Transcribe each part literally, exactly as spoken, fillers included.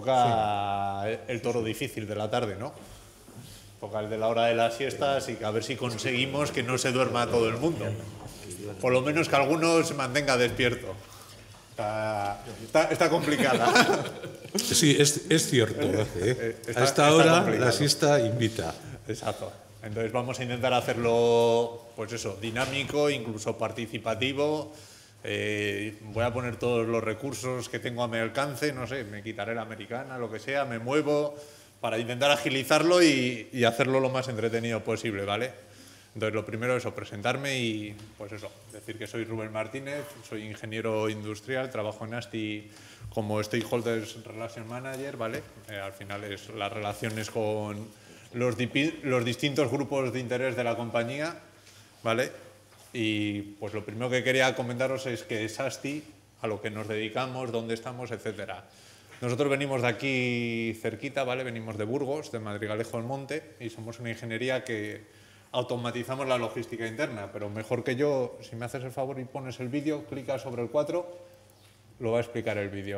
toca sí. el toro difícil de la tarde, ¿no? Toca el de la hora de las siestas y a ver si conseguimos que no se duerma todo el mundo. Por lo menos que alguno se mantenga despierto. Está, está, está complicada. Sí, es, es cierto. ¿eh? Está, a esta hora la siesta invita. Exacto. Entonces vamos a intentar hacerlo, pues eso, dinámico, incluso participativo. Eh, voy a poner todos los recursos que tengo a mi alcance, no sé, me quitaré la americana, lo que sea, me muevo para intentar agilizarlo y, y hacerlo lo más entretenido posible, ¿vale? Entonces lo primero es eso, presentarme y pues eso, decir que soy Rubén Martínez, soy ingeniero industrial, trabajo en ASTI como Stakeholders Relation Manager, ¿vale? Eh, al final es las relaciones con los, los distintos grupos de interés de la compañía, ¿vale? Y pues lo primero que quería comentaros es que es ASTI, a lo que nos dedicamos, dónde estamos, etcétera. Nosotros venimos de aquí cerquita, ¿vale? Venimos de Burgos, de Madrigalejo del Monte, y somos una ingeniería que automatizamos la logística interna, pero mejor que yo, si me haces el favor y pones el vídeo, clica sobre el cuatro, lo va a explicar el vídeo.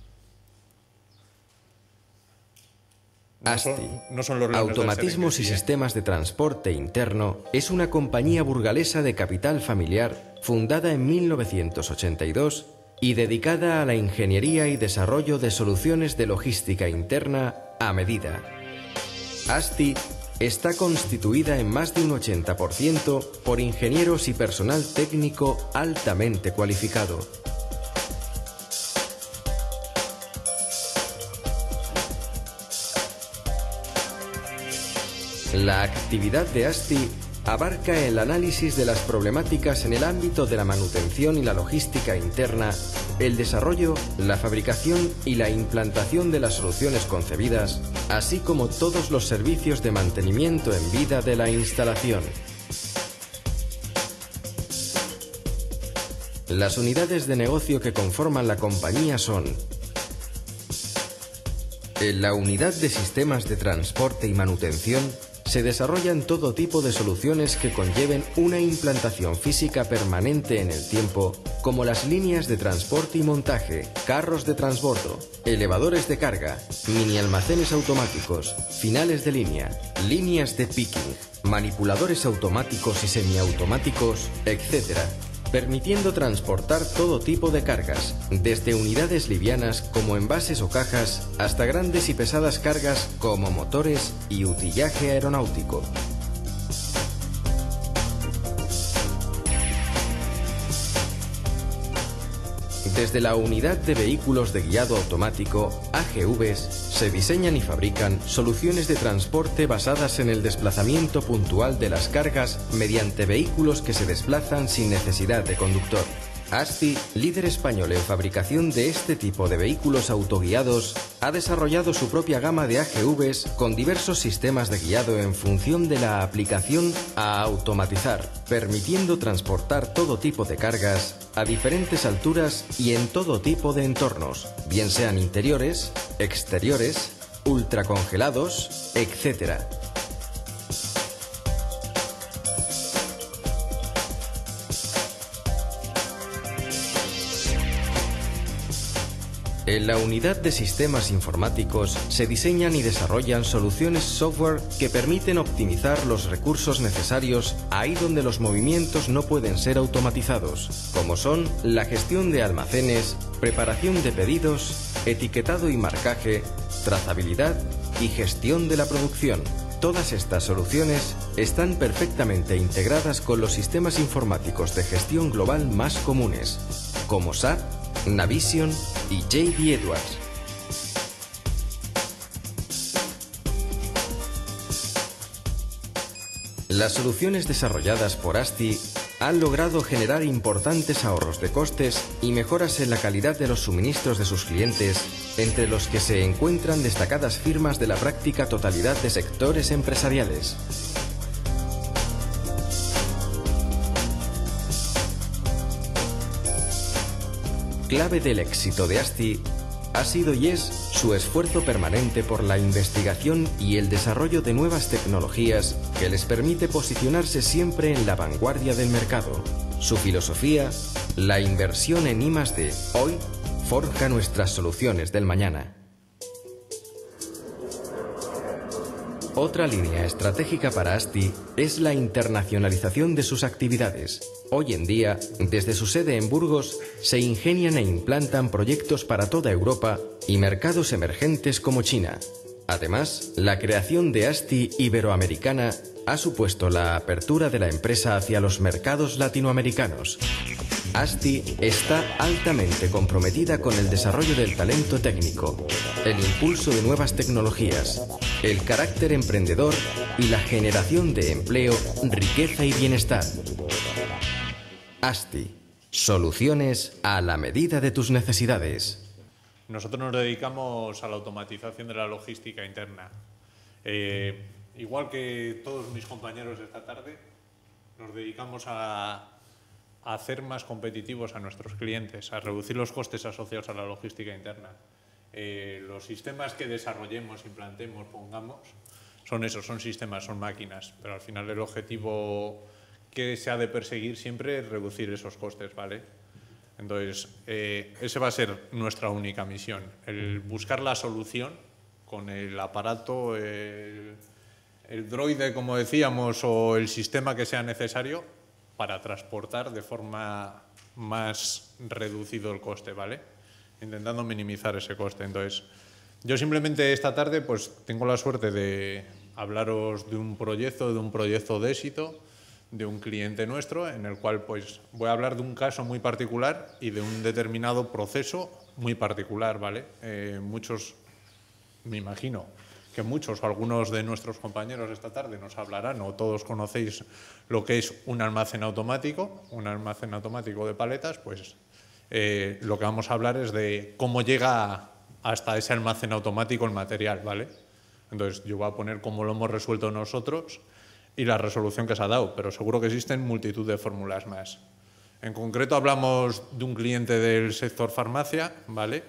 No ASTI, son, no son los Automatismos y Sistemas de Transporte Interno, es una compañía burgalesa de capital familiar fundada en mil novecientos ochenta y dos y dedicada a la ingeniería y desarrollo de soluciones de logística interna a medida. ASTI está constituida en más de un ochenta por ciento por ingenieros y personal técnico altamente cualificado. La actividad de ASTI abarca el análisis de las problemáticas en el ámbito de la manutención y la logística interna, el desarrollo, la fabricación y la implantación de las soluciones concebidas, así como todos los servicios de mantenimiento en vida de la instalación. Las unidades de negocio que conforman la compañía son: en la unidad de sistemas de transporte y manutención se desarrollan todo tipo de soluciones que conlleven una implantación física permanente en el tiempo, como las líneas de transporte y montaje, carros de transbordo, elevadores de carga, mini almacenes automáticos, finales de línea, líneas de picking, manipuladores automáticos y semiautomáticos, etcétera, permitiendo transportar todo tipo de cargas, desde unidades livianas como envases o cajas hasta grandes y pesadas cargas como motores y utillaje aeronáutico. Desde la unidad de vehículos de guiado automático, A G Vs, se diseñan y fabrican soluciones de transporte basadas en el desplazamiento puntual de las cargas mediante vehículos que se desplazan sin necesidad de conductor. ASTI, líder español en fabricación de este tipo de vehículos autoguiados, ha desarrollado su propia gama de A G Vs con diversos sistemas de guiado en función de la aplicación a automatizar, permitiendo transportar todo tipo de cargas a diferentes alturas y en todo tipo de entornos, bien sean interiores, exteriores, ultracongelados, etcétera. En la unidad de sistemas informáticos se diseñan y desarrollan soluciones software que permiten optimizar los recursos necesarios ahí donde los movimientos no pueden ser automatizados, como son la gestión de almacenes, preparación de pedidos, etiquetado y marcaje, trazabilidad y gestión de la producción. Todas estas soluciones están perfectamente integradas con los sistemas informáticos de gestión global más comunes, como S A P, Navision y J D Edwards. Las soluciones desarrolladas por ASTI han logrado generar importantes ahorros de costes y mejoras en la calidad de los suministros de sus clientes, entre los que se encuentran destacadas firmas de la práctica totalidad de sectores empresariales. Clave del éxito de ASTI ha sido y es su esfuerzo permanente por la investigación y el desarrollo de nuevas tecnologías que les permite posicionarse siempre en la vanguardia del mercado. Su filosofía, la inversión en I más D, hoy forja nuestras soluciones del mañana. Otra línea estratégica para ASTI es la internacionalización de sus actividades. Hoy en día, desde su sede en Burgos, se ingenian e implantan proyectos para toda Europa y mercados emergentes como China. Además, la creación de ASTI Iberoamericana ha supuesto la apertura de la empresa hacia los mercados latinoamericanos. ASTI está altamente comprometida con el desarrollo del talento técnico, el impulso de nuevas tecnologías, el carácter emprendedor y la generación de empleo, riqueza y bienestar. ASTI, soluciones a la medida de tus necesidades. Nosotros nos dedicamos a la automatización de la logística interna. Eh, igual que todos mis compañeros esta tarde, nos dedicamos a, a hacer más competitivos a nuestros clientes, a reducir los costes asociados a la logística interna. Eh, los sistemas que desarrollemos, implantemos, pongamos, son esos, son sistemas, son máquinas, pero al final el objetivo que se ha de perseguir siempre es reducir esos costes, ¿vale? Entonces, eh, esa va a ser nuestra única misión, el buscar la solución con el aparato, el, el droide, como decíamos, o el sistema que sea necesario para transportar de forma más reducido el coste, ¿vale? Intentando minimizar ese coste. Entonces, yo simplemente esta tarde pues tengo la suerte de hablaros de un proyecto, de un proyecto de éxito, de un cliente nuestro, en el cual pues voy a hablar de un caso muy particular y de un determinado proceso muy particular, ¿vale? Eh, muchos, me imagino que muchos o algunos de nuestros compañeros esta tarde nos hablarán, o todos conocéis lo que es un almacén automático, un almacén automático de paletas, pues eh, lo que vamos a hablar es de cómo llega hasta ese almacén automático el material, ¿vale? Entonces yo voy a poner cómo lo hemos resuelto nosotros y la resolución que se ha dado, pero seguro que existen multitud de fórmulas más. En concreto hablamos de un cliente del sector farmacia, ¿vale?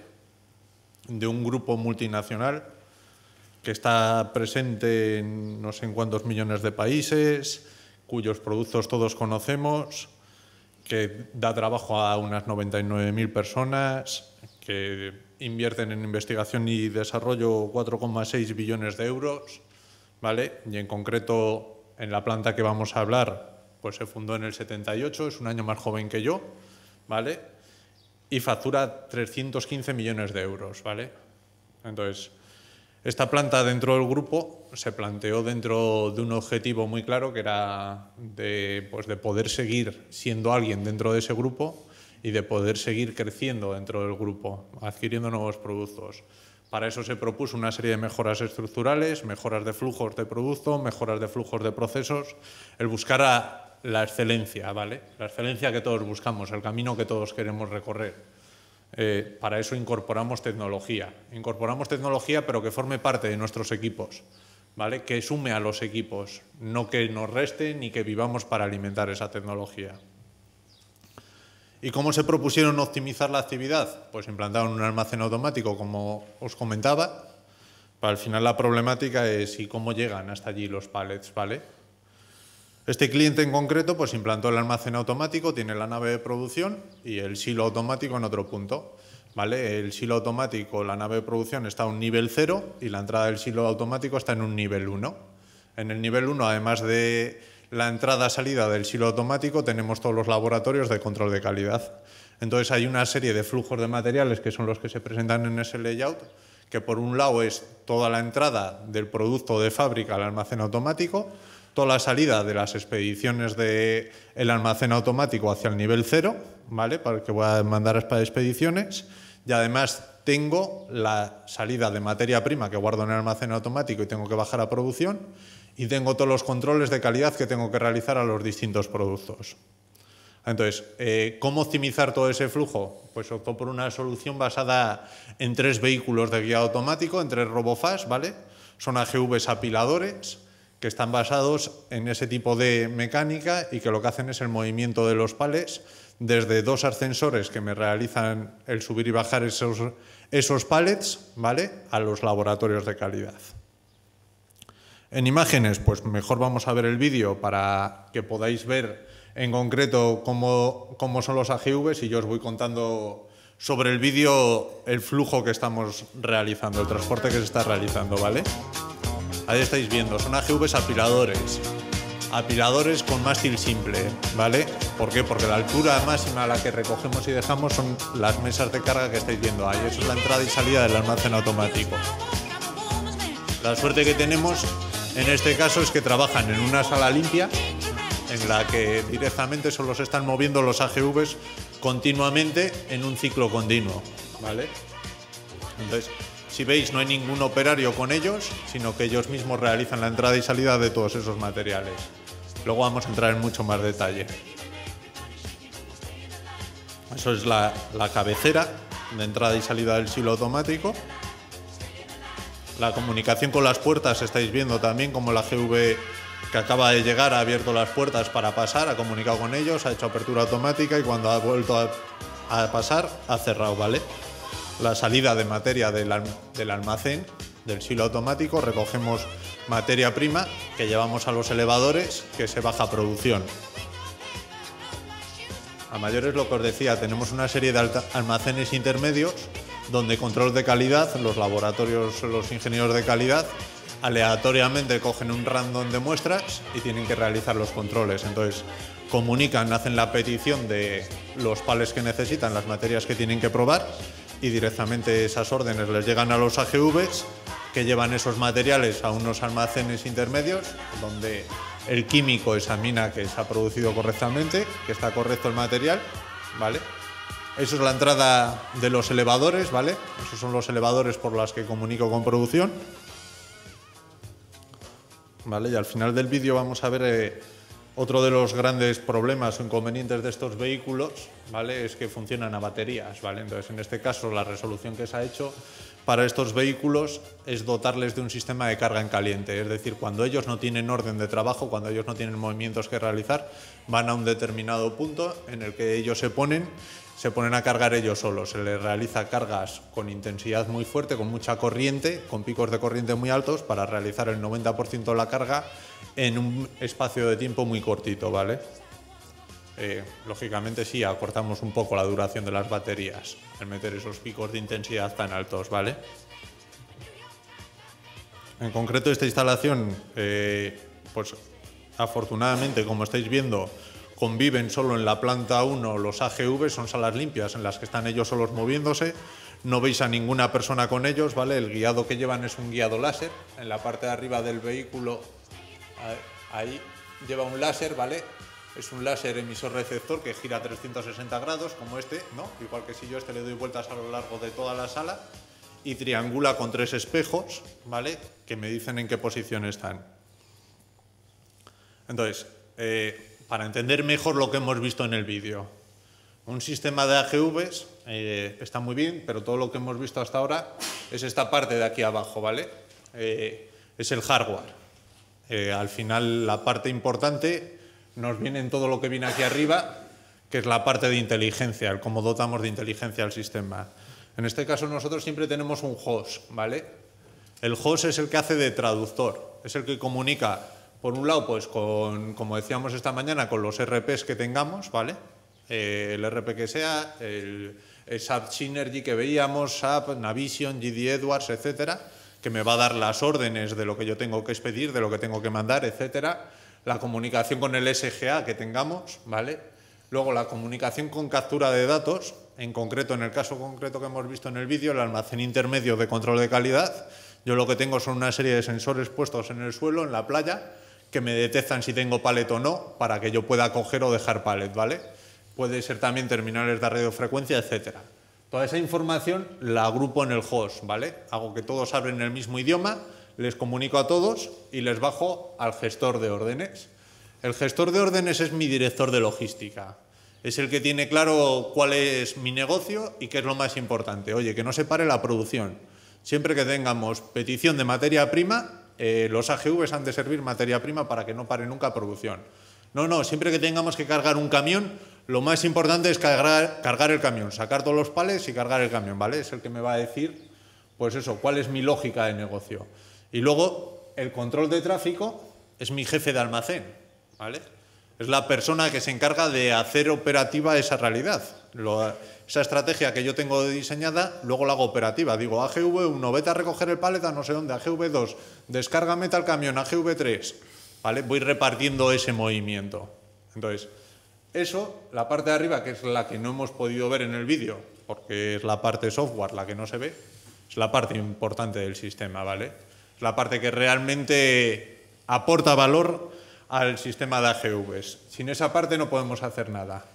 De un grupo multinacional que está presente en no sé en cuántos millones de países, cuyos productos todos conocemos, que da trabajo a unas noventa y nueve mil personas, que invierten en investigación y desarrollo cuatro coma seis billones de euros, ¿vale? Y en concreto, en la planta que vamos a hablar, pues se fundó en el setenta y ocho, es un año más joven que yo, ¿vale? Y factura trescientos quince millones de euros, ¿vale? Entonces, esta planta dentro del grupo se planteó dentro de un objetivo muy claro, que era de, pues de poder seguir siendo alguien dentro de ese grupo y de poder seguir creciendo dentro del grupo, adquiriendo nuevos productos. Para eso se propuso una serie de mejoras estructurales, mejoras de flujos de producto, mejoras de flujos de procesos, el buscar a la excelencia, ¿vale? La excelencia que todos buscamos, el camino que todos queremos recorrer. Eh, para eso incorporamos tecnología. Incorporamos tecnología, pero que forme parte de nuestros equipos, ¿vale? Que sume a los equipos, no que nos reste ni que vivamos para alimentar esa tecnología. ¿Y cómo se propusieron optimizar la actividad? Pues implantaron un almacén automático, como os comentaba. Pero al final la problemática es ¿y cómo llegan hasta allí los pallets, ¿vale? Este cliente en concreto pues implantó el almacén automático, tiene la nave de producción y el silo automático en otro punto, ¿vale? El silo automático, la nave de producción está a un nivel cero y la entrada del silo automático está en un nivel uno. En el nivel uno, además de la entrada-salida del silo automático, tenemos todos los laboratorios de control de calidad. Entonces hay una serie de flujos de materiales que son los que se presentan en ese layout, que por un lado es toda la entrada del producto de fábrica al almacén automático, toda la salida de las expediciones del almacén automático hacia el nivel cero, ¿vale? Para el que voy a mandar para expediciones, y además tengo la salida de materia prima que guardo en el almacén automático y tengo que bajar a producción, y tengo todos los controles de calidad que tengo que realizar a los distintos productos. Entonces, eh, ¿cómo optimizar todo ese flujo? Pues optó por una solución basada en tres vehículos de guiado automático, en tres RoboFast, ¿vale? Son A G Vs apiladores que están basados en ese tipo de mecánica y que lo que hacen es el movimiento de los palets desde dos ascensores que me realizan el subir y bajar esos, esos pallets, ¿vale? A los laboratorios de calidad. En imágenes, pues mejor vamos a ver el vídeo para que podáis ver en concreto cómo, cómo son los A G Vs y yo os voy contando sobre el vídeo el flujo que estamos realizando, el transporte que se está realizando, ¿vale? Ahí estáis viendo, son A G Vs apiladores. Apiladores con mástil simple, ¿vale? ¿Por qué? Porque la altura máxima a la que recogemos y dejamos son las mesas de carga que estáis viendo ahí. Eso es la entrada y salida del almacén automático. La suerte que tenemos en este caso es que trabajan en una sala limpia en la que directamente solo se están moviendo los A G Vs continuamente en un ciclo continuo, ¿vale? Entonces, si veis, no hay ningún operario con ellos, sino que ellos mismos realizan la entrada y salida de todos esos materiales. Luego vamos a entrar en mucho más detalle. Eso es la, la cabecera de entrada y salida del silo automático. La comunicación con las puertas estáis viendo también como la A G V que acaba de llegar ha abierto las puertas para pasar, ha comunicado con ellos, ha hecho apertura automática y cuando ha vuelto a, a pasar ha cerrado, ¿vale? La salida de materia del, del almacén, del silo automático, recogemos materia prima que llevamos a los elevadores que se baja a producción. A mayores, lo que os decía, tenemos una serie de almacenes intermedios donde control de calidad, los laboratorios, los ingenieros de calidad, aleatoriamente cogen un random de muestras y tienen que realizar los controles. Entonces, comunican, hacen la petición de los palets que necesitan, las materias que tienen que probar y directamente esas órdenes les llegan a los A G Vs que llevan esos materiales a unos almacenes intermedios donde el químico examina que se ha producido correctamente, que está correcto el material, ¿vale? Eso es la entrada de los elevadores, ¿vale? Esos son los elevadores por los que comunico con producción. ¿Vale? Y al final del vídeo vamos a ver eh, otro de los grandes problemas o inconvenientes de estos vehículos, ¿vale? Es que funcionan a baterías, ¿vale? Entonces, en este caso, la resolución que se ha hecho para estos vehículos es dotarles de un sistema de carga en caliente. Es decir, cuando ellos no tienen orden de trabajo, cuando ellos no tienen movimientos que realizar, van a un determinado punto en el que ellos se ponen se ponen a cargar ellos solos. Se les realiza cargas con intensidad muy fuerte, con mucha corriente, con picos de corriente muy altos para realizar el noventa por ciento de la carga en un espacio de tiempo muy cortito, ¿vale? Eh, lógicamente sí, acortamos un poco la duración de las baterías al meter esos picos de intensidad tan altos, ¿vale? En concreto esta instalación, eh, pues afortunadamente, como estáis viendo, conviven solo en la planta uno los A G V, son salas limpias en las que están ellos solos moviéndose, no veis a ninguna persona con ellos, ¿vale? El guiado que llevan es un guiado láser, en la parte de arriba del vehículo, ahí lleva un láser, ¿vale? Es un láser emisor receptor que gira trescientos sesenta grados, como este, ¿no? Igual que si yo este le doy vueltas a lo largo de toda la sala y triangula con tres espejos, ¿vale? Que me dicen en qué posición están. Entonces, eh, para entender mejor lo que hemos visto en el vídeo, un sistema de A G Vs eh, está muy bien, pero todo lo que hemos visto hasta ahora es esta parte de aquí abajo, ¿vale? Eh, es el hardware. Eh, al final, la parte importante nos viene en todo lo que viene aquí arriba, que es la parte de inteligencia, el cómo dotamos de inteligencia al sistema. En este caso nosotros siempre tenemos un host, ¿vale? El host es el que hace de traductor, es el que comunica, por un lado, pues con, como decíamos esta mañana, con los R Ps que tengamos, ¿vale? Eh, el R P que sea, el, el S A P Synergy que veíamos, S A P, Navision, G D Edwards, etcétera, que me va a dar las órdenes de lo que yo tengo que expedir, de lo que tengo que mandar, etcétera. La comunicación con el S G A que tengamos, ¿vale? Luego la comunicación con captura de datos, en concreto, en el caso concreto que hemos visto en el vídeo, el almacén intermedio de control de calidad. Yo lo que tengo son una serie de sensores puestos en el suelo, en la playa, que me detectan si tengo pallet o no, para que yo pueda coger o dejar pallet, ¿vale? Puede ser también terminales de radiofrecuencia, etcétera. Toda esa información la agrupo en el host, ¿vale? Hago que todos hablen el mismo idioma, les comunico a todos y les bajo al gestor de órdenes. El gestor de órdenes es mi director de logística. Es el que tiene claro cuál es mi negocio y qué es lo más importante. Oye, que no se pare la producción. Siempre que tengamos petición de materia prima, eh, los A G Vs han de servir materia prima para que no pare nunca producción. No, no, siempre que tengamos que cargar un camión, lo más importante es cargar, cargar el camión, sacar todos los palets y cargar el camión, ¿vale? Es el que me va a decir, pues eso, cuál es mi lógica de negocio. Y luego, el control de tráfico es mi jefe de almacén, ¿vale? Es la persona que se encarga de hacer operativa esa realidad. Lo, esa estrategia que yo tengo diseñada, luego la hago operativa. Digo, A G V uno, vete a recoger el pallet a no sé dónde, A G V dos, descárgame tal camión, A G V tres. ¿Vale? Voy repartiendo ese movimiento. Entonces, eso, la parte de arriba, que es la que no hemos podido ver en el vídeo, porque es la parte software la que no se ve, es la parte importante del sistema, ¿vale? Es la parte que realmente aporta valor al sistema de A G Vs. Sin esa parte no podemos hacer nada.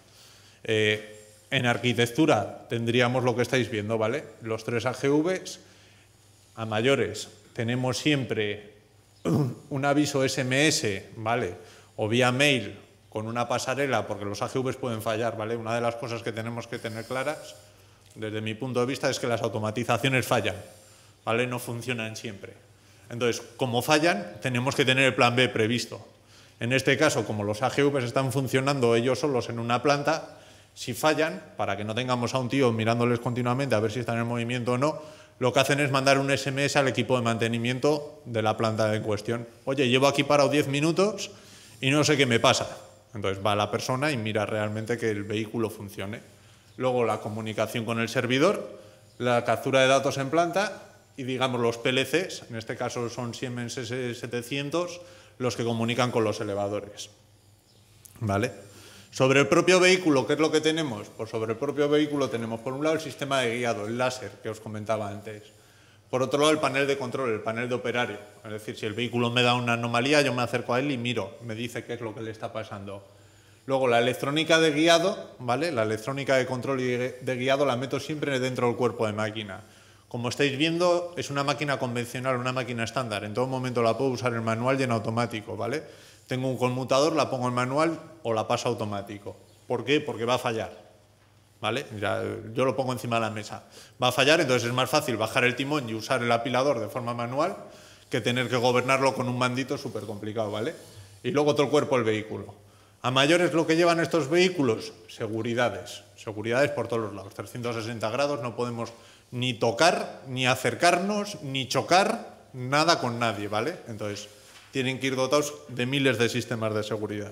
Eh, en arquitectura tendríamos lo que estáis viendo, ¿vale? Los tres A G Vs. A mayores tenemos siempre un aviso S M S, ¿vale? O vía mail con una pasarela, porque los A G Vs pueden fallar, ¿vale? Una de las cosas que tenemos que tener claras, desde mi punto de vista, es que las automatizaciones fallan, ¿vale? No funcionan siempre. Entonces, como fallan, tenemos que tener el plan B previsto. En este caso, como los A G Vs están funcionando ellos solos en una planta, si fallan, para que no tengamos a un tío mirándoles continuamente a ver si están en movimiento o no, lo que hacen es mandar un S M S al equipo de mantenimiento de la planta en cuestión. Oye, llevo aquí parado diez minutos y no sé qué me pasa. Entonces va la persona y mira realmente que el vehículo funcione. Luego la comunicación con el servidor, la captura de datos en planta y, digamos, los P L Cs, en este caso son Siemens S setecientos, los que comunican con los elevadores. ¿Vale? Sobre el propio vehículo, ¿qué es lo que tenemos? Pues sobre el propio vehículo tenemos, por un lado, el sistema de guiado, el láser, que os comentaba antes. Por otro lado, el panel de control, el panel de operario. Es decir, si el vehículo me da una anomalía, yo me acerco a él y miro, me dice qué es lo que le está pasando. Luego, la electrónica de guiado, ¿vale? La electrónica de control y de guiado la meto siempre dentro del cuerpo de máquina. Como estáis viendo, es una máquina convencional, una máquina estándar. En todo momento la puedo usar en manual y en automático, ¿vale? Tengo un conmutador, la pongo en manual o la paso automático. ¿Por qué? Porque va a fallar, ¿vale? Ya, yo lo pongo encima de la mesa. Va a fallar, entonces es más fácil bajar el timón y usar el apilador de forma manual que tener que gobernarlo con un mandito súper complicado, ¿vale? Y luego todo el cuerpo del vehículo. A mayores, lo que llevan estos vehículos, seguridades. Seguridades por todos los lados, trescientos sesenta grados, no podemos ni tocar, ni acercarnos, ni chocar, nada con nadie, ¿vale? Entonces, tienen que ir dotados de miles de sistemas de seguridad.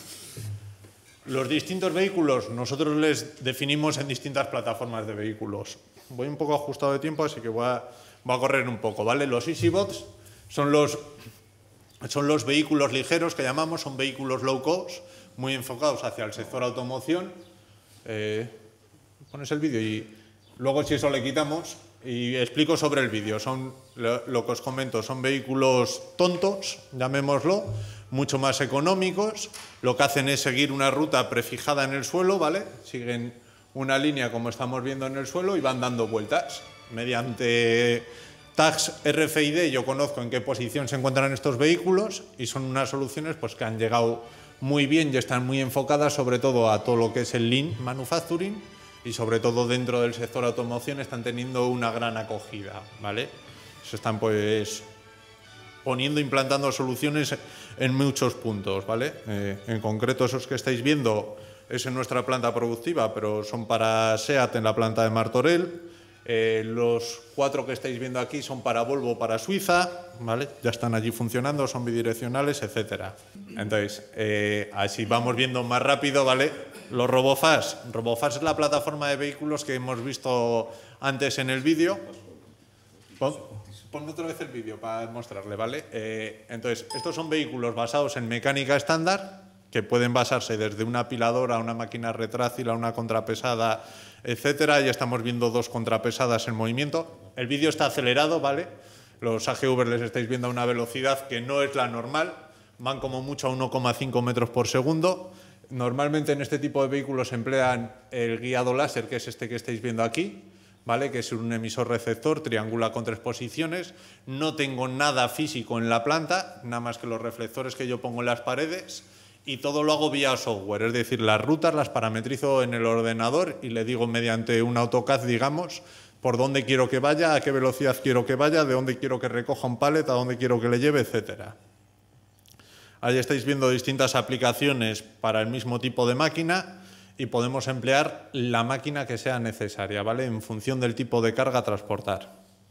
Los distintos vehículos, nosotros les definimos en distintas plataformas de vehículos. Voy un poco ajustado de tiempo, así que voy a, voy a correr un poco, ¿vale? Los EasyBots son los, son los vehículos ligeros que llamamos, son vehículos low cost, muy enfocados hacia el sector automoción. Eh, pones el vídeo y luego, si eso le quitamos, y explico sobre el vídeo. Son, lo, lo que os comento, son vehículos tontos, llamémoslo, mucho más económicos. Lo que hacen es seguir una ruta prefijada en el suelo, ¿vale? Siguen una línea como estamos viendo en el suelo y van dando vueltas. Mediante tags R F I D yo conozco en qué posición se encuentran estos vehículos y son unas soluciones pues, que han llegado muy bien y están muy enfocadas sobre todo a todo lo que es el Lean Manufacturing y sobre todo dentro del sector automoción están teniendo una gran acogida, ¿vale? Se están pues poniendo, implantando soluciones en muchos puntos, ¿vale? Eh, en concreto esos que estáis viendo es en nuestra planta productiva, pero son para SEAT en la planta de Martorell. Eh, los cuatro que estáis viendo aquí son para Volvo, para Suiza, ¿vale? Ya están allí funcionando, son bidireccionales, etcétera. Entonces, eh, así vamos viendo más rápido, ¿vale? Los RoboFast. RoboFast es la plataforma de vehículos que hemos visto antes en el vídeo. Pon, pon otra vez el vídeo para mostrarle, ¿vale? Eh, entonces, estos son vehículos basados en mecánica estándar, que pueden basarse desde una apiladora a una máquina retráctil, a una contrapesada, etcétera. Ya estamos viendo dos contrapesadas en movimiento. El vídeo está acelerado, ¿vale? Los A G V les estáis viendo a una velocidad que no es la normal. Van como mucho a uno coma cinco metros por segundo. Normalmente en este tipo de vehículos se emplean el guiado láser, que es este que estáis viendo aquí, ¿vale? Que es un emisor receptor, triangula con tres posiciones. No tengo nada físico en la planta, nada más que los reflectores que yo pongo en las paredes. Y todo lo hago vía software, es decir, las rutas las parametrizo en el ordenador y le digo mediante un AutoCAD, digamos, por dónde quiero que vaya, a qué velocidad quiero que vaya, de dónde quiero que recoja un pallet, a dónde quiero que le lleve, etcétera. Ahí estáis viendo distintas aplicaciones para el mismo tipo de máquina y podemos emplear la máquina que sea necesaria, ¿vale? En función del tipo de carga a transportar.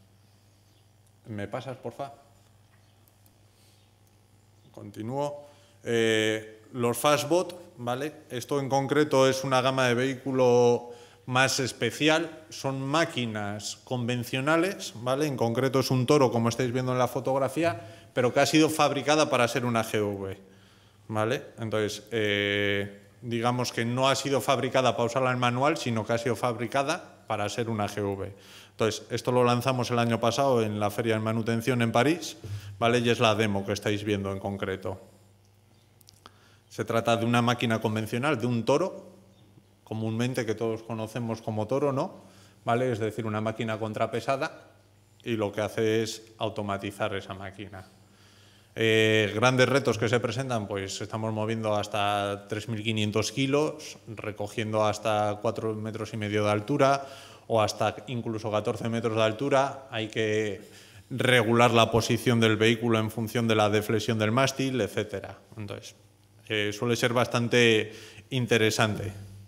¿Me pasas, porfa? Continúo. Eh, los Fastbot, ¿vale? Esto en concreto es una gama de vehículo más especial, son máquinas convencionales, ¿vale? En concreto es un Toro, como estáis viendo en la fotografía, pero que ha sido fabricada para ser una G V, ¿vale? Entonces, eh, digamos que no ha sido fabricada para usarla en manual, sino que ha sido fabricada para ser una G V. Entonces, esto lo lanzamos el año pasado en la Feria de Manutención en París, ¿vale? Y es la demo que estáis viendo en concreto. Se trata de una máquina convencional, de un Toro, comúnmente que todos conocemos como Toro, ¿no? ¿Vale? Es decir, una máquina contrapesada, y lo que hace es automatizar esa máquina. Eh, grandes retos que se presentan, pues estamos moviendo hasta tres mil quinientos kilos, recogiendo hasta cuatro metros y medio de altura o hasta incluso catorce metros de altura. Hay que regular la posición del vehículo en función de la deflexión del mástil, etcétera. Entonces, eh, suele ser bastante interesante.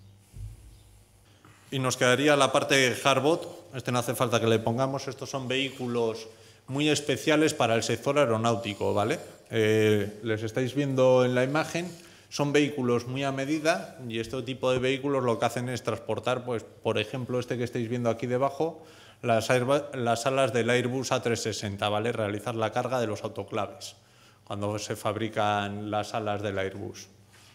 Y nos quedaría la parte Hardbot. Este no hace falta que le pongamos. Estos son vehículos muy especiales para el sector aeronáutico, ¿vale? Eh, les estáis viendo en la imagen, son vehículos muy a medida, y este tipo de vehículos lo que hacen es transportar, pues, por ejemplo, este que estáis viendo aquí debajo, las, las alas del Airbus A trescientos sesenta, ¿vale? Realizar la carga de los autoclaves, cuando se fabrican las alas del Airbus.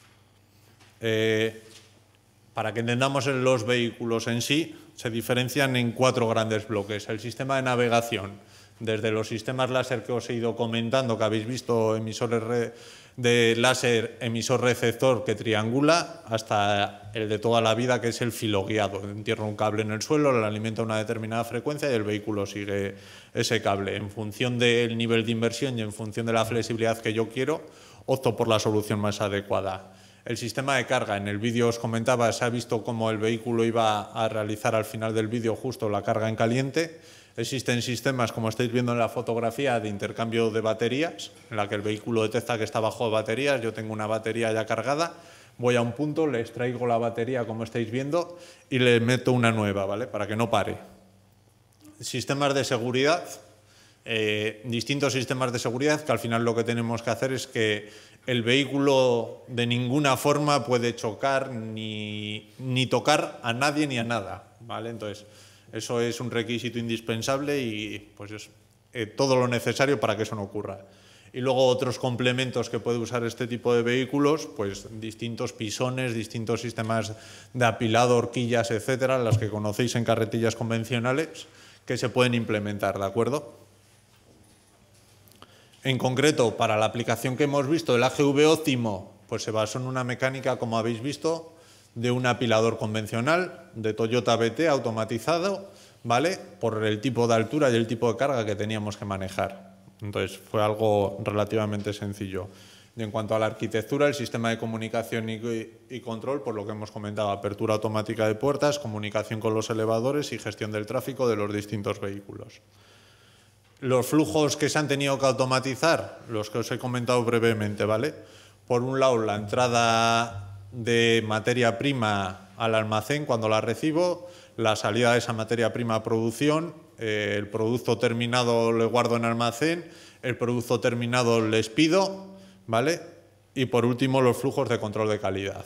Eh, para que entendamos los vehículos en sí, se diferencian en cuatro grandes bloques. El sistema de navegación, desde los sistemas láser que os he ido comentando, que habéis visto, emisores de láser, emisor receptor que triangula, hasta el de toda la vida, que es el filoguiado. Entierra un cable en el suelo, le alimenta a una determinada frecuencia y el vehículo sigue ese cable. En función del nivel de inversión y en función de la flexibilidad que yo quiero, opto por la solución más adecuada. El sistema de carga, en el vídeo os comentaba, se ha visto cómo el vehículo iba a realizar al final del vídeo justo la carga en caliente. Existen sistemas, como estáis viendo en la fotografía, de intercambio de baterías, en la que el vehículo detecta que está bajo de baterías. Yo tengo una batería ya cargada, voy a un punto, le extraigo la batería, como estáis viendo, y le meto una nueva, ¿vale? Para que no pare. Sistemas de seguridad, eh, distintos sistemas de seguridad, que al final lo que tenemos que hacer es que el vehículo de ninguna forma puede chocar ni, ni tocar a nadie ni a nada, ¿vale? Entonces, eso es un requisito indispensable y pues es eh, todo lo necesario para que eso no ocurra. Y luego otros complementos que puede usar este tipo de vehículos, pues distintos pisones, distintos sistemas de apilado, horquillas, etcétera, las que conocéis en carretillas convencionales, que se pueden implementar, ¿de acuerdo? En concreto, para la aplicación que hemos visto, el A G V óptimo, pues se basó en una mecánica, como habéis visto, de un apilador convencional, de Toyota B T automatizado, ¿vale? Por el tipo de altura y el tipo de carga que teníamos que manejar. Entonces, fue algo relativamente sencillo. Y en cuanto a la arquitectura, el sistema de comunicación y, y control, por lo que hemos comentado, apertura automática de puertas, comunicación con los elevadores y gestión del tráfico de los distintos vehículos. Los flujos que se han tenido que automatizar, los que os he comentado brevemente, ¿vale? Por un lado, la entrada de materia prima al almacén cuando la recibo, la salida de esa materia prima a producción, eh, el producto terminado le guardo en almacén, el producto terminado les pido, ¿vale? Y por último, los flujos de control de calidad.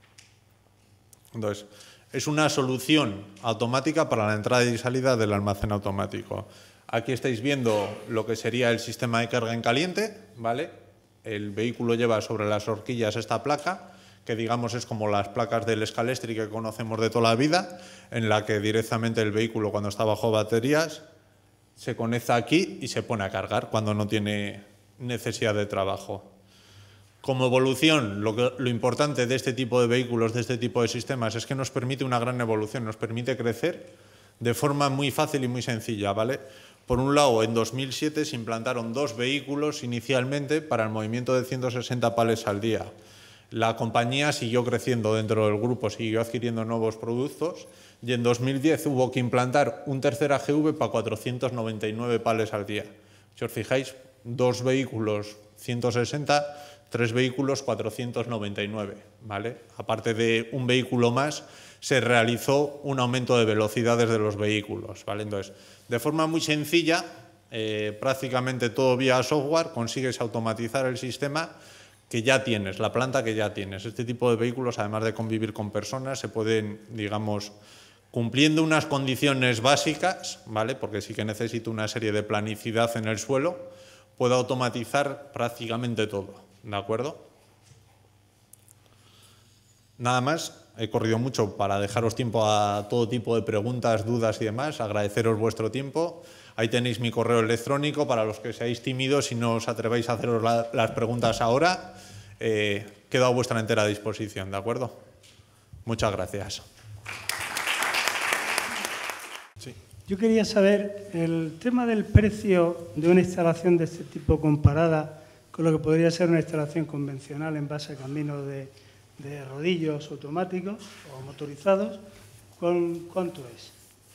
Entonces, es una solución automática para la entrada y salida del almacén automático. Aquí estáis viendo lo que sería el sistema de carga en caliente, ¿vale? El vehículo lleva sobre las horquillas esta placa, que digamos es como las placas del Scalestri que conocemos de toda la vida, en la que directamente el vehículo, cuando está bajo baterías, se conecta aquí y se pone a cargar cuando no tiene necesidad de trabajo. Como evolución, lo, que, lo importante de este tipo de vehículos, de este tipo de sistemas, es que nos permite una gran evolución, nos permite crecer de forma muy fácil y muy sencilla, ¿vale? Por un lado, en dos mil siete se implantaron dos vehículos inicialmente para el movimiento de ciento sesenta palets al día. La compañía siguió creciendo dentro del grupo, siguió adquiriendo nuevos productos y en dos mil diez hubo que implantar un tercer A G V para cuatrocientos noventa y nueve palets al día. Si os fijáis, dos vehículos ciento sesenta, tres vehículos cuatrocientos noventa y nueve, ¿vale? Aparte de un vehículo más, se realizó un aumento de velocidades de los vehículos, ¿vale? Entonces, de forma muy sencilla, eh, prácticamente todo vía software, consigues automatizar el sistema, que ya tienes, la planta que ya tienes. Este tipo de vehículos, además de convivir con personas, se pueden, digamos, cumpliendo unas condiciones básicas, ¿vale? Porque sí que necesita una serie de planicidad en el suelo, puede automatizar prácticamente todo, ¿de acuerdo? Nada más, he corrido mucho para dejaros tiempo a todo tipo de preguntas, dudas y demás, agradeceros vuestro tiempo. Ahí tenéis mi correo electrónico para los que seáis tímidos y no os atrevéis a haceros la, las preguntas ahora. Eh, quedo a vuestra entera disposición, ¿de acuerdo? Muchas gracias. Sí. Yo quería saber el tema del precio de una instalación de este tipo comparada con lo que podría ser una instalación convencional en base a caminos de, de rodillos automáticos o motorizados. ¿Cuánto es?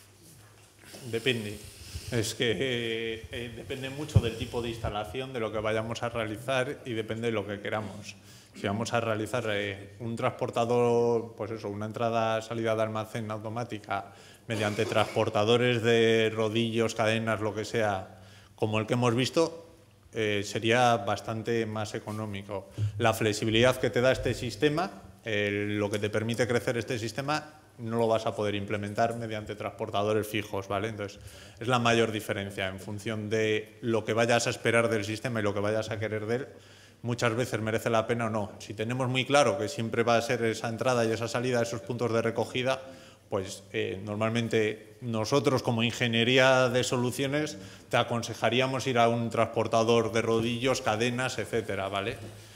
Depende. Es que eh, eh, depende mucho del tipo de instalación, de lo que vayamos a realizar y depende de lo que queramos. Si vamos a realizar eh, un transportador, pues eso, una entrada-salida de almacén automática mediante transportadores de rodillos, cadenas, lo que sea, como el que hemos visto, eh, sería bastante más económico. La flexibilidad que te da este sistema, eh, lo que te permite crecer este sistema, no lo vas a poder implementar mediante transportadores fijos, ¿vale? Entonces, es la mayor diferencia en función de lo que vayas a esperar del sistema y lo que vayas a querer de él. Muchas veces merece la pena o no. Si tenemos muy claro que siempre va a ser esa entrada y esa salida, esos puntos de recogida, pues eh, normalmente nosotros como ingeniería de soluciones te aconsejaríamos ir a un transportador de rodillos, cadenas, etcétera, ¿vale?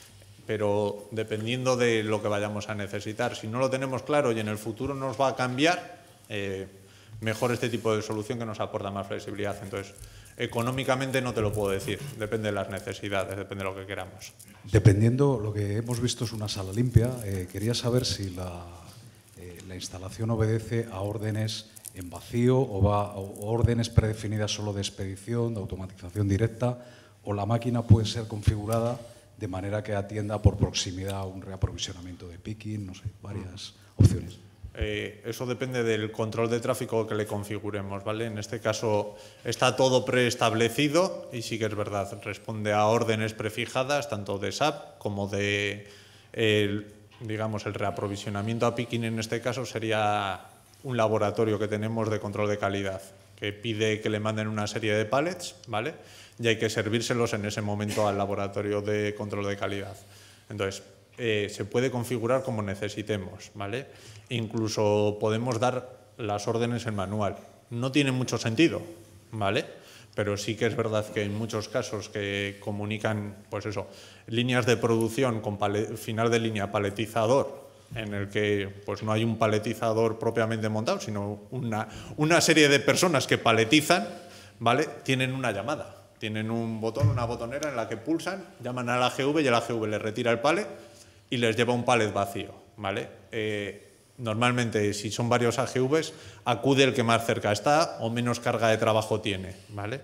Pero dependiendo de lo que vayamos a necesitar. Si no lo tenemos claro y en el futuro nos va a cambiar, eh, mejor este tipo de solución que nos aporta más flexibilidad. Entonces, económicamente no te lo puedo decir, depende de las necesidades, depende de lo que queramos. Dependiendo, lo que hemos visto es una sala limpia. Eh, quería saber si la, eh, la instalación obedece a órdenes en vacío o, va, o órdenes predefinidas solo de expedición, de automatización directa, o la máquina puede ser configurada de manera que atienda por proximidad un reaprovisionamiento de picking, no sé, varias opciones. Eh, eso depende del control de tráfico que le configuremos, ¿vale? En este caso está todo preestablecido y sí que es verdad, responde a órdenes prefijadas, tanto de S A P como de, el, digamos, el reaprovisionamiento a picking. En este caso sería un laboratorio que tenemos de control de calidad, que pide que le manden una serie de pallets, ¿vale? Y hay que servírselos en ese momento al laboratorio de control de calidad. Entonces, eh, se puede configurar como necesitemos, ¿vale? Incluso podemos dar las órdenes en manual. No tiene mucho sentido, ¿vale? Pero sí que es verdad que en muchos casos que comunican, pues eso, líneas de producción con final de línea paletizador, en el que pues no hay un paletizador propiamente montado, sino una, una serie de personas que paletizan, ¿vale? Tienen una llamada. Tienen un botón, una botonera en la que pulsan, llaman al A G V y el A G V les retira el pallet y les lleva un pallet vacío, ¿vale? Eh, normalmente, si son varios A G Vs, acude el que más cerca está o menos carga de trabajo tiene, ¿vale?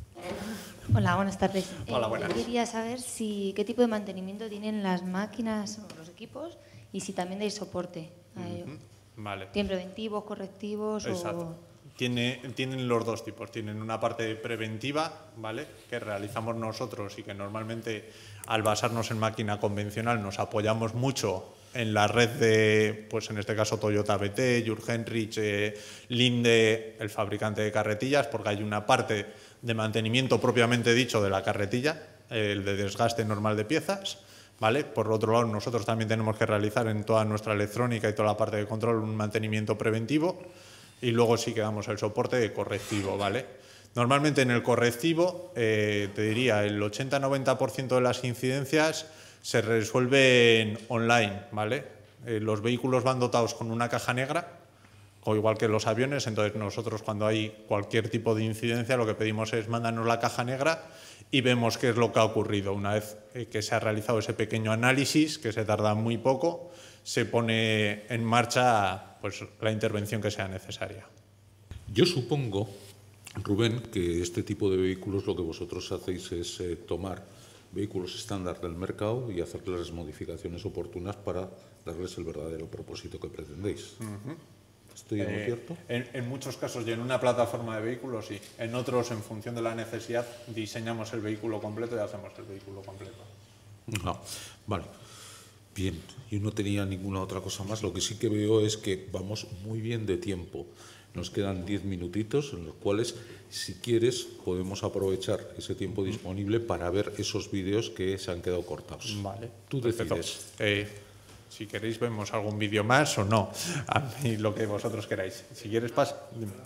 Hola, buenas tardes. Hola, buenas. Eh, yo quería saber si, qué tipo de mantenimiento tienen las máquinas o los equipos y si también dais soporte a ello. Uh-huh. Vale. ¿Tienen preventivos, correctivos? Exacto. O... Tiene, tienen los dos tipos. Tienen una parte preventiva, ¿vale?, que realizamos nosotros y que normalmente, al basarnos en máquina convencional, nos apoyamos mucho en la red de, pues en este caso, Toyota B T, Jürgen-Rich, eh, Linde, el fabricante de carretillas, porque hay una parte de mantenimiento propiamente dicho de la carretilla, el de desgaste normal de piezas, ¿vale? Por otro lado, nosotros también tenemos que realizar en toda nuestra electrónica y toda la parte de control un mantenimiento preventivo. Y luego sí que damos el soporte correctivo, ¿vale? Normalmente en el correctivo, eh, te diría, el ochenta a noventa por ciento de las incidencias se resuelven online, ¿vale? Eh, los vehículos van dotados con una caja negra, o igual que los aviones, entonces nosotros cuando hay cualquier tipo de incidencia lo que pedimos es mándanos la caja negra y vemos qué es lo que ha ocurrido. Una vez que se ha realizado ese pequeño análisis, que se tarda muy poco, se pone en marcha pues la intervención que sea necesaria. Yo supongo, Rubén, que este tipo de vehículos lo que vosotros hacéis es eh, tomar vehículos estándar del mercado y hacerles las modificaciones oportunas para darles el verdadero propósito que pretendéis. Uh-huh. ¿Estoy en lo eh, cierto? En, en muchos casos y en una plataforma de vehículos sí. En otros, en función de la necesidad, diseñamos el vehículo completo y hacemos el vehículo completo. No, vale. Bien, yo no tenía ninguna otra cosa más. Lo que sí que veo es que vamos muy bien de tiempo. Nos quedan diez minutitos en los cuales, si quieres, podemos aprovechar ese tiempo disponible para ver esos vídeos que se han quedado cortados. Vale. Tú decides. Eh, si queréis vemos algún vídeo más o no. A mí lo que vosotros queráis. Si quieres pasa.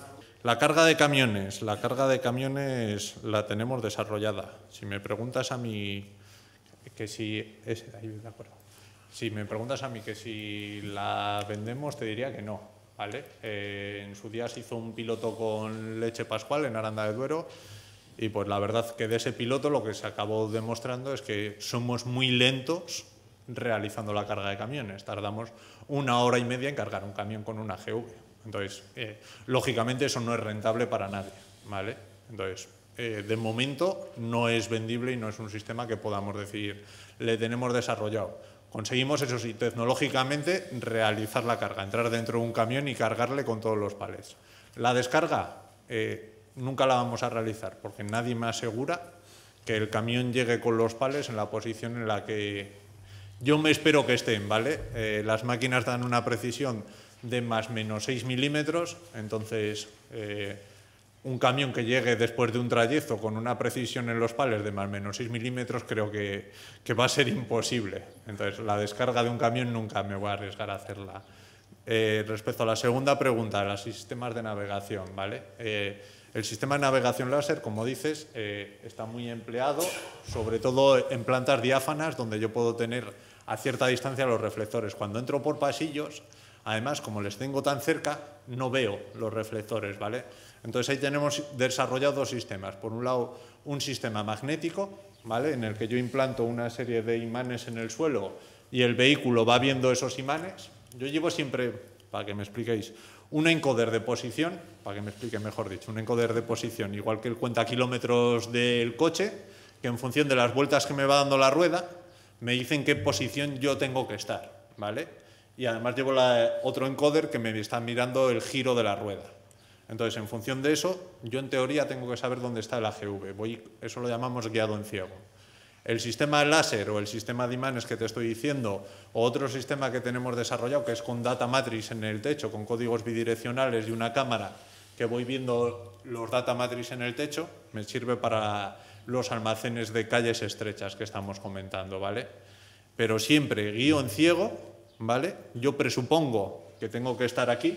La carga de camiones. La carga de camiones la tenemos desarrollada. Si me preguntas a mí que si es ahí, de acuerdo. Si me preguntas a mí que si la vendemos, te diría que no. ¿Vale? Eh, en su día se hizo un piloto con leche Pascual en Aranda de Duero y pues la verdad que de ese piloto lo que se acabó demostrando es que somos muy lentos realizando la carga de camiones. Tardamos una hora y media en cargar un camión con una G V. Entonces, eh, lógicamente eso no es rentable para nadie. ¿Vale? Entonces, eh, de momento no es vendible y no es un sistema que podamos decir le tenemos desarrollado. Conseguimos, eso sí, tecnológicamente realizar la carga, entrar dentro de un camión y cargarle con todos los palets. La descarga eh, nunca la vamos a realizar porque nadie me asegura que el camión llegue con los palets en la posición en la que yo me espero que estén, ¿vale? Eh, las máquinas dan una precisión de más o menos seis milímetros, entonces eh, un camión que llegue después de un trayecto con una precisión en los palets de más o menos seis milímetros creo que, que va a ser imposible. Entonces, la descarga de un camión nunca me voy a arriesgar a hacerla. Eh, respecto a la segunda pregunta, los sistemas de navegación, ¿vale? Eh, el sistema de navegación láser, como dices, eh, está muy empleado, sobre todo en plantas diáfanas, donde yo puedo tener a cierta distancia los reflectores. Cuando entro por pasillos, además, como les tengo tan cerca, no veo los reflectores, ¿vale? Entonces, ahí tenemos desarrollado dos sistemas. Por un lado, un sistema magnético, ¿vale? En el que yo implanto una serie de imanes en el suelo y el vehículo va viendo esos imanes. Yo llevo siempre, para que me expliquéis, un encoder de posición, para que me explique mejor dicho, un encoder de posición, igual que el cuenta kilómetros del coche, que en función de las vueltas que me va dando la rueda, me dice en qué posición yo tengo que estar, ¿vale? Y además llevo la, otro encoder que me está mirando el giro de la rueda. Entonces, en función de eso, yo en teoría tengo que saber dónde está el A G V. Voy, eso lo llamamos guiado en ciego. El sistema láser o el sistema de imanes que te estoy diciendo, o otro sistema que tenemos desarrollado, que es con data matrix en el techo, con códigos bidireccionales y una cámara que voy viendo los data matrix en el techo, me sirve para los almacenes de calles estrechas que estamos comentando, ¿vale? Pero siempre guío en ciego, ¿vale? Yo presupongo que tengo que estar aquí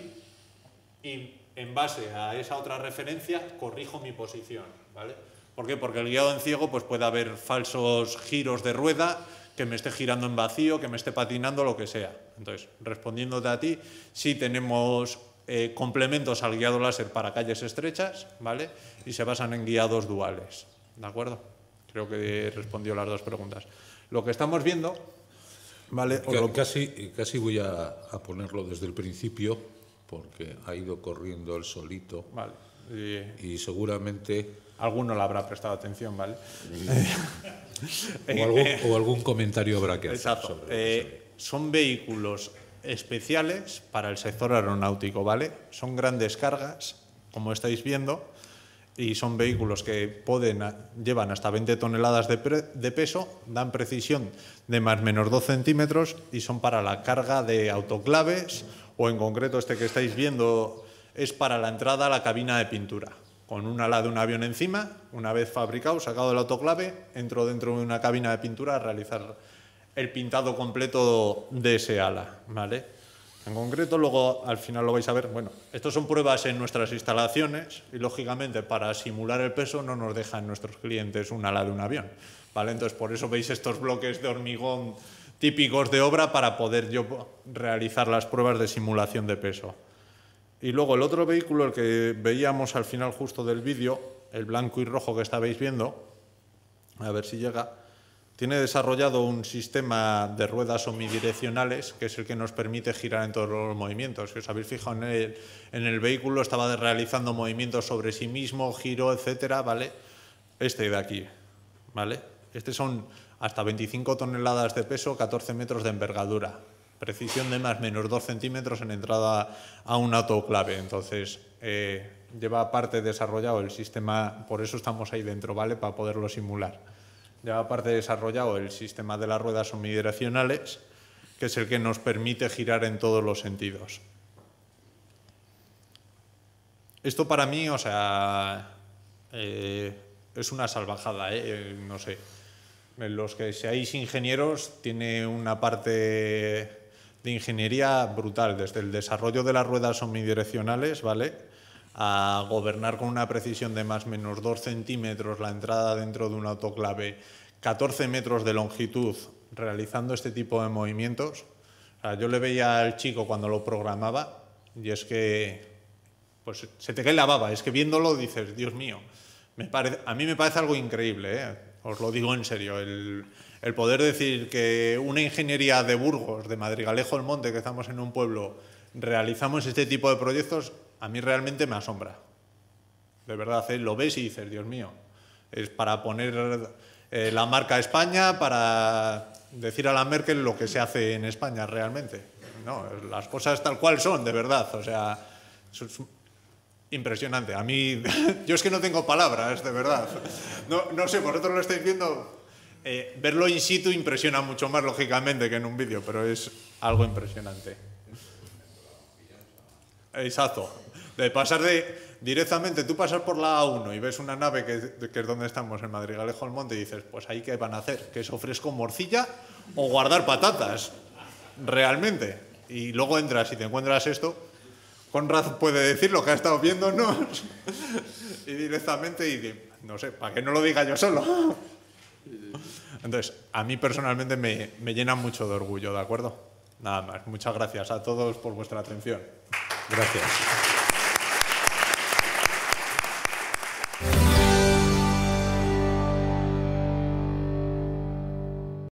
y en base a esa otra referencia corrijo mi posición, ¿vale? ¿Por qué? Porque el guiado en ciego pues puede haber falsos giros de rueda, que me esté girando en vacío, que me esté patinando, lo que sea. Entonces, respondiéndote a ti, sí tenemos eh, complementos al guiado láser para calles estrechas, ¿vale? Y se basan en guiados duales, ¿de acuerdo? Creo que he respondido las dos preguntas. Lo que estamos viendo, ¿vale? O lo... Casi, casi voy a, a ponerlo desde el principio, porque ha ido corriendo el solito. Vale. Y, y seguramente... Alguno le habrá prestado atención, ¿vale? o, algún, o algún comentario habrá que hacer. Exacto. Eh, son vehículos especiales para el sector aeronáutico, ¿vale? Son grandes cargas, como estáis viendo, y son vehículos que pueden, llevan hasta veinte toneladas de, pre, de peso, dan precisión de más o menos dos centímetros y son para la carga de autoclaves, o en concreto este que estáis viendo es para la entrada a la cabina de pintura. Con un ala de un avión encima, una vez fabricado, sacado del autoclave, entro dentro de una cabina de pintura a realizar el pintado completo de ese ala, ¿vale? En concreto, luego al final lo vais a ver, bueno, estos son pruebas en nuestras instalaciones y lógicamente para simular el peso no nos dejan nuestros clientes un ala de un avión, ¿vale? Entonces por eso veis estos bloques de hormigón típicos de obra para poder yo realizar las pruebas de simulación de peso. Y luego el otro vehículo, el que veíamos al final justo del vídeo, el blanco y rojo que estabais viendo, a ver si llega, tiene desarrollado un sistema de ruedas omnidireccionales que es el que nos permite girar en todos los movimientos. Si os habéis fijado en el, en el vehículo, estaba realizando movimientos sobre sí mismo, giro, etcétera, ¿vale? Este de aquí, ¿vale? Este son hasta veinticinco toneladas de peso, catorce metros de envergadura. Precisión de más o menos dos centímetros en entrada a un autoclave. Entonces, eh, lleva aparte desarrollado el sistema, por eso estamos ahí dentro, ¿vale? Para poderlo simular. ya aparte desarrollado el sistema de las ruedas omnidireccionales, que es el que nos permite girar en todos los sentidos. Esto para mí, o sea, eh, es una salvajada, ¿eh? No sé. Los que seáis ingenieros, tiene una parte de ingeniería brutal, desde el desarrollo de las ruedas omnidireccionales, ¿vale?, a gobernar con una precisión de más o menos dos centímetros la entrada dentro de un autoclave, catorce metros de longitud, realizando este tipo de movimientos. O sea, yo le veía al chico cuando lo programaba y es que pues, se te cae la baba. Es que viéndolo dices, Dios mío, me parece, a mí me parece algo increíble, ¿eh? Os lo digo en serio. El, el poder decir que una ingeniería de Burgos, de Madrigalejo del Monte, que estamos en un pueblo, realizamos este tipo de proyectos, a mí realmente me asombra. De verdad, ¿eh? Lo ves y dices, Dios mío, es para poner eh, la marca España, para decir a la Merkel lo que se hace en España realmente. No, las cosas tal cual son, de verdad. O sea, es impresionante. A mí, yo es que no tengo palabras, de verdad. No, no sé, vosotros lo estáis viendo. Eh, verlo in situ impresiona mucho más, lógicamente, que en un vídeo, pero es algo impresionante. Exacto. De pasar de directamente, tú pasas por la A uno y ves una nave que, que es donde estamos, en Madrigalejo del Monte, y dices, pues ahí qué van a hacer, queso fresco, morcilla o guardar patatas, realmente. Y luego entras y te encuentras esto, Conrad puede decir lo que ha estado viéndonos y directamente, y no sé, para que no lo diga yo solo. Entonces, a mí personalmente me, me llena mucho de orgullo, ¿de acuerdo? Nada más. Muchas gracias a todos por vuestra atención. Gracias.